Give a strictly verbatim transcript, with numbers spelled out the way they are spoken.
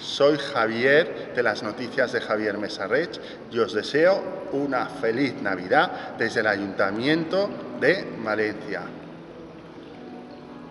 Soy Javier de las noticias de Javier Mesarreig y os deseo una feliz Navidad desde el Ayuntamiento de Valencia.